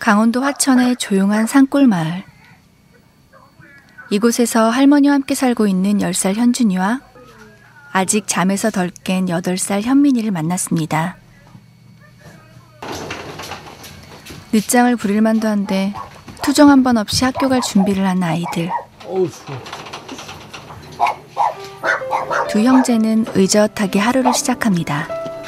강원도 화천의 조용한 산골 마을. 이곳에서 할머니와 함께 살고 있는 10살 현준이와 아직 잠에서 덜 깬 8살 현민이를 만났습니다. 늦장을 부릴 만도 한데 투정 한 번 없이 학교 갈 준비를 한 아이들. 두 형제는 의젓하게 하루를 시작합니다.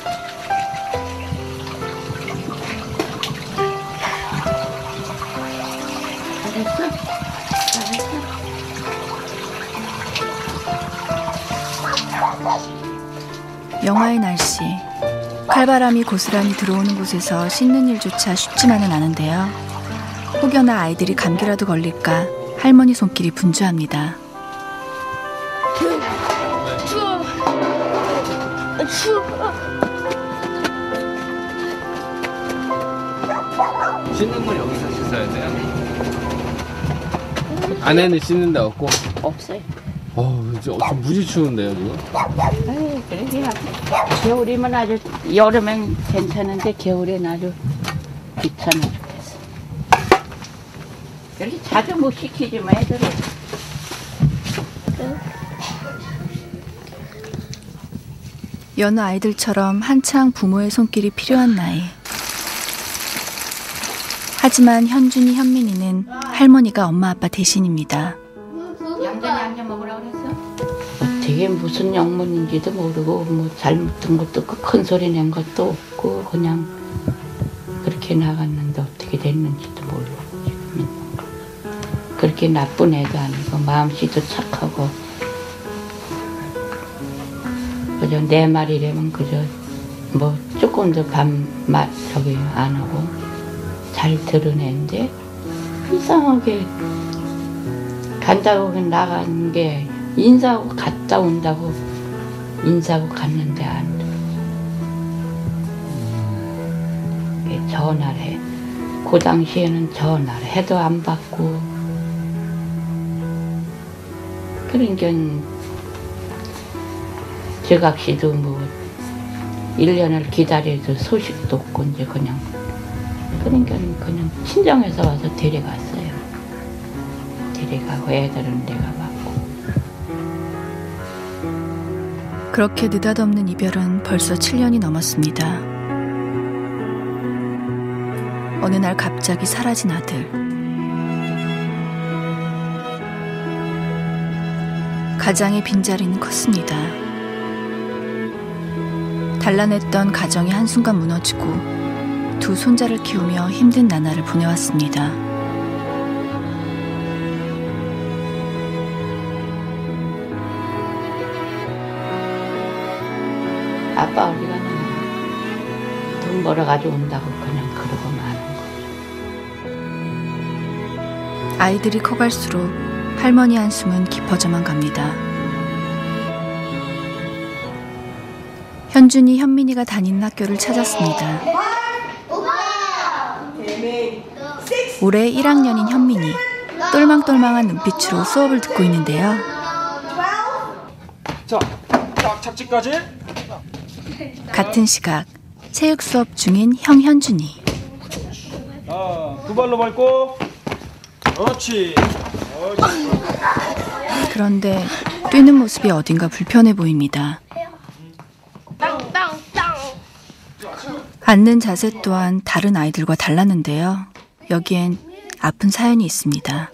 영하의 날씨, 칼바람이 고스란히 들어오는 곳에서 씻는 일조차 쉽지만은 않은데요. 혹여나 아이들이 감기라도 걸릴까 할머니 손길이 분주합니다. 추워. 씻는 건 여기서 씻어야 돼요? 안에는 씻는 데 없고? 없어요. 좀 무지 추운데요, 지금? 아유, 그래. 겨울이면 아주, 여름엔 괜찮은데 겨울엔 아주 귀찮아 죽겠어. 그렇게 자주 못 시키지만 애들은. 여느 아이들처럼 한창 부모의 손길이 필요한 나이. 하지만 현준이, 현민이는 할머니가 엄마 아빠 대신입니다. 양념 먹으라고 그랬어? 어떻게 무슨 영문인지도 모르고 뭐 잘못한 것도 없고 큰 소리 낸 것도 없고 그냥 그렇게 나갔는데 어떻게 됐는지도 모르고 지금은 그렇게 나쁜 애도 아니고 마음씨도 착하고 그저 내 말이라면 그저 뭐 조금 더 반말 저기 안 하고 잘 들은 애인데 이상하게 간다고 나간 게 인사하고 갔다 온다고 인사하고 갔는데 안 돼. 전화를 해. 그 당시에는 전화를 해도 안 받고 그러니까 저각시도 뭐 1년을 기다려도 소식도 없고 이제 그냥 그러니까 그냥 친정에서 와서 데려갔어요. 데려가고 애들은 내가 맡고. 그렇게 느닷없는 이별은 벌써 7년이 넘었습니다. 어느 날 갑자기 사라진 아들. 가장의 빈자리는 컸습니다. 단란했던 가정이 한순간 무너지고 두 손자를 키우며 힘든 나날을 보내왔습니다. 아빠 어디 가나 돈 벌어가지고 온다고 그냥 그러고 마는 거지. 아이들이 커갈수록 할머니 한숨은 깊어져만 갑니다. 현준이, 현민이가 다니는 학교를 찾았습니다. 올해 1학년인 현민이 똘망똘망한 눈빛으로 수업을 듣고 있는데요. 자, 딱 착지까지. 같은 시각 체육 수업 중인 형 현준이. 두 발로 밟고. 그렇지. 그런데 뛰는 모습이 어딘가 불편해 보입니다. 앉는 자세 또한 다른 아이들과 달랐는데요. 여기엔 아픈 사연이 있습니다.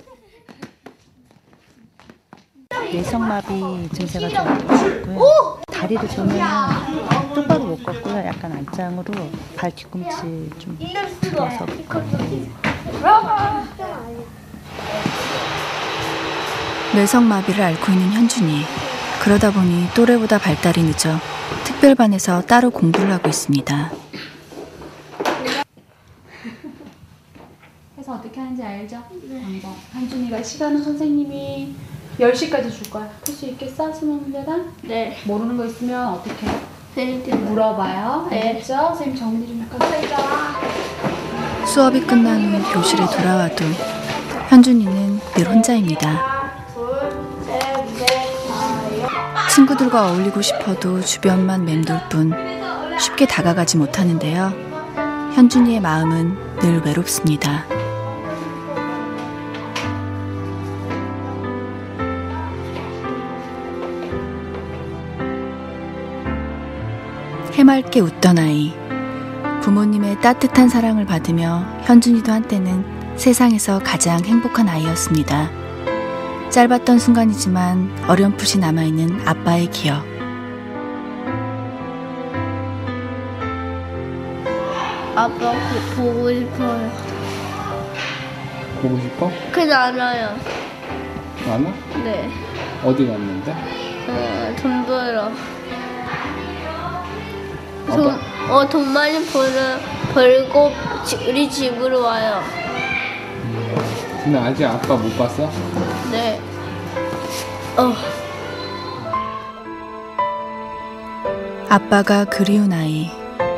뇌성마비 증세가 좀 있고요. 다리도 보면 똑바로 못 걷고요. 약간 안짱으로 발 뒤꿈치 좀 들어서 걷고. 뇌성마비를 앓고 있는 현준이. 그러다 보니 또래보다 발달이 늦어 특별반에서 따로 공부를 하고 있습니다. 해서 어떻게 하는지 알죠? 네. 한준이가 시간은 선생님이 10시까지 줄 거야. 할 수 있겠어? 20문제당? 네. 모르는 거 있으면 어떻게 해? 선생님한테 물어봐요. 네. 알겠죠? 선생님 정리 좀 할까? 수업이 끝난 후 교실에 돌아와도 현준이는 늘 혼자입니다. 친구들과 어울리고 싶어도 주변만 맴돌 뿐 쉽게 다가가지 못하는데요. 현준이의 마음은 늘 외롭습니다. 해맑게 웃던 아이. 부모님의 따뜻한 사랑을 받으며 현준이도 한때는 세상에서 가장 행복한 아이였습니다. 짧았던 순간이지만 어렴풋이 남아있는 아빠의 기억. 아빠 보고 싶어요. 보고 싶어? 그게 않아요. 많아? 네. 어디 갔는데? 돈 벌어. 아빠? 돈 많이 벌고 우리 집으로 와요. 근데 아직 아빠 못 봤어? 네. 아빠가 그리운 아이.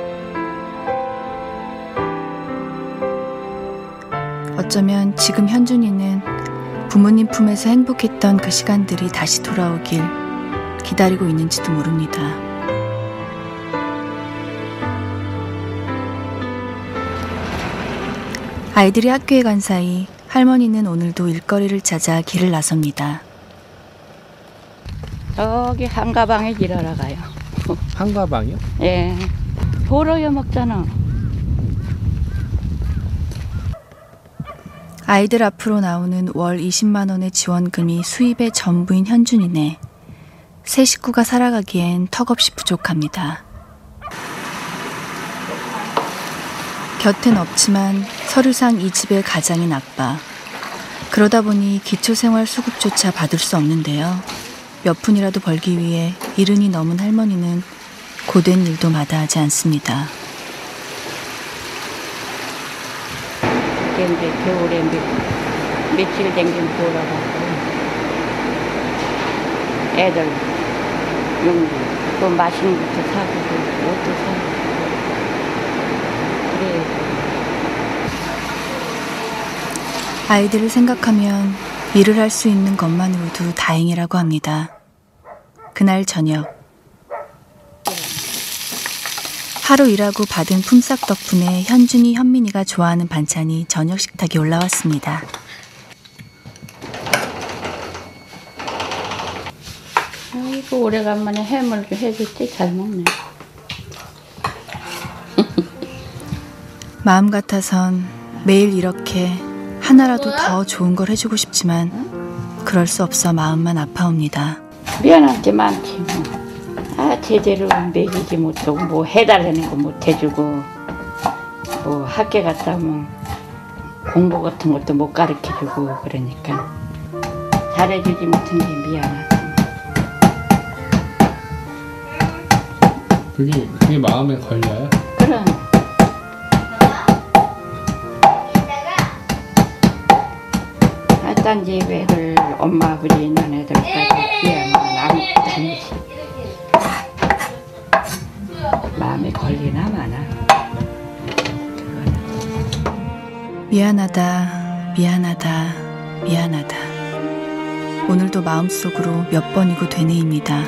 어쩌면 지금 현준이는 부모님 품에서 행복했던 그 시간들이 다시 돌아오길 기다리고 있는지도 모릅니다. 아이들이 학교에 간 사이 할머니는 오늘도 일거리를 찾아 길을 나섭니다. 저기 한가방에 일하러 가요. 한가방이요? 예. 보러요 먹잖아. 아이들 앞으로 나오는 월 20만 원의 지원금이 수입의 전부인 현준이네. 세 식구가 살아가기엔 턱없이 부족합니다. 곁엔 없지만 서류상 이 집의 가장인 아빠. 그러다 보니 기초생활수급조차 받을 수 없는데요. 몇 푼이라도 벌기 위해 70이 넘은 할머니는 고된 일도 마다하지 않습니다. 이제 겨울에 며칠 댕긴 보러 가고 애들 용기 또 맛있는 것도 사고 옷도 사고 그래. 아이들을 생각하면 일을 할 수 있는 것만으로도 다행이라고 합니다. 그날 저녁. 하루 일하고 받은 품삯 덕분에 현준이, 현민이가 좋아하는 반찬이 저녁 식탁에 올라왔습니다. 아이고 오래간만에 해물 좀 해줬지. 잘 먹네. 마음 같아선 매일 이렇게 하나라도 더 좋은 걸 해주고 싶지만 그럴 수 없어 마음만 아파옵니다. 미안한 게 많지 뭐. 제대로 먹이지 못하고 뭐 해달라는 거 못 해주고 뭐 학교 갔다 오면 공부 같은 것도 못 가르쳐주고 그러니까 잘해주지 못한 게 미안하다. 그게 마음에 걸려요? 그럼 딴 집애들 엄마 아버지 있는 애들까지 귀하면 아무것도 아니지. 마음에 걸리나 마나. 미안하다, 미안하다, 미안하다. 오늘도 마음속으로 몇 번이고 되뇌입니다.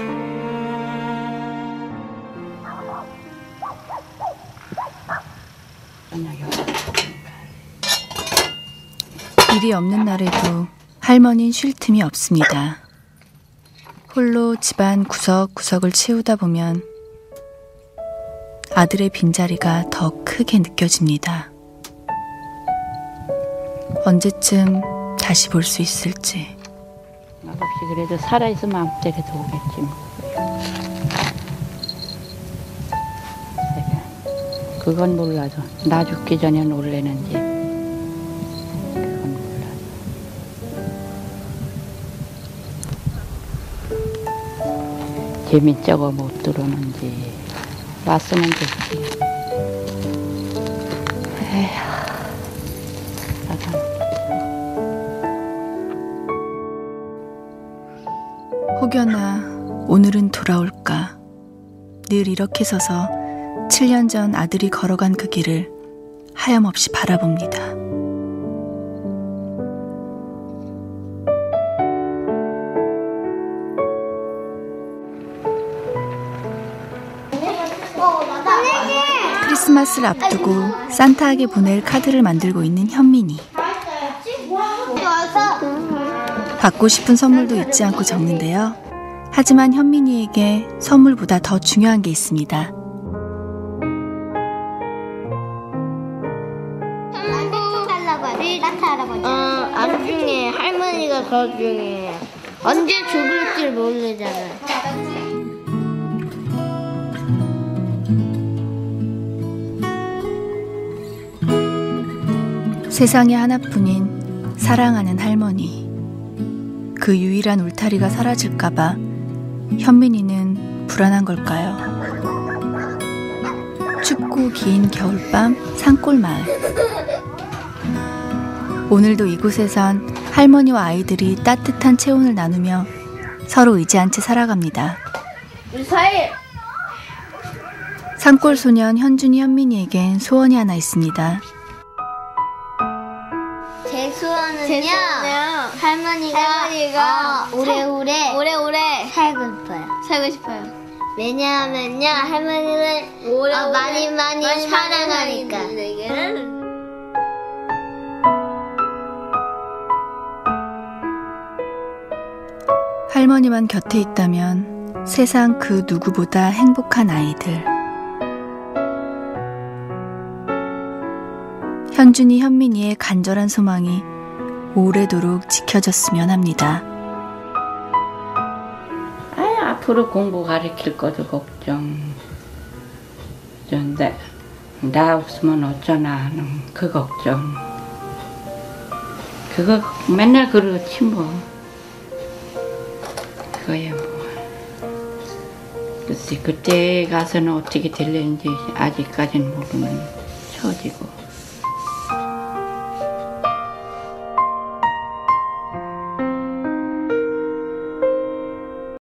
일이 없는 날에도 할머니는 쉴 틈이 없습니다. 홀로 집안 구석구석을 채우다 보면 아들의 빈자리가 더 크게 느껴집니다. 언제쯤 다시 볼 수 있을지. 맛없이 그래도 살아있으면 아무 때라도 오겠지 뭐. 그건 몰라도 나 죽기 전에 놀래는지 그건 몰라도. 재밌자고 못 들어오는지 왔으면 좋지. 에휴, 혹여나 오늘은 돌아올까. 늘 이렇게 서서 7년 전 아들이 걸어간 그 길을 하염없이 바라봅니다. 크리스마스를 앞두고 산타에게 보낼 카드를 만들고 있는 현민이. 받고 싶은 선물도 잊지 않고 적는데요. 하지만 현민이에게 선물보다 더 중요한 게 있습니다. 안 중요해. 할머니가 더 중요해. 언제 죽을지 모르잖아. 세상에 하나뿐인 사랑하는 할머니. 그 유일한 울타리가 사라질까봐 현민이는 불안한 걸까요? 춥고 긴 겨울밤 산골 마을. 오늘도 이곳에선 할머니와 아이들이 따뜻한 체온을 나누며 서로 의지한 채 살아갑니다. 산골 소년 현준이 현민이에겐 소원이 하나 있습니다. 제 소원은요. 할머니가 오래오래 살고 싶어요. 왜냐하면요 할머니를 많이 사랑하니까. 할머니만 곁에 있다면 세상 그 누구보다 행복한 아이들. 현준이 현민이의 간절한 소망이 오래도록 지켜졌으면 합니다. 앞으로 공부 가르칠 것도 걱정. 근데 나 없으면 어쩌나 하는 그 걱정. 그거 맨날 그렇지 뭐. 그거야 뭐. 글쎄 그때 가서는 어떻게 될는지 아직까지는 모르는 처지고.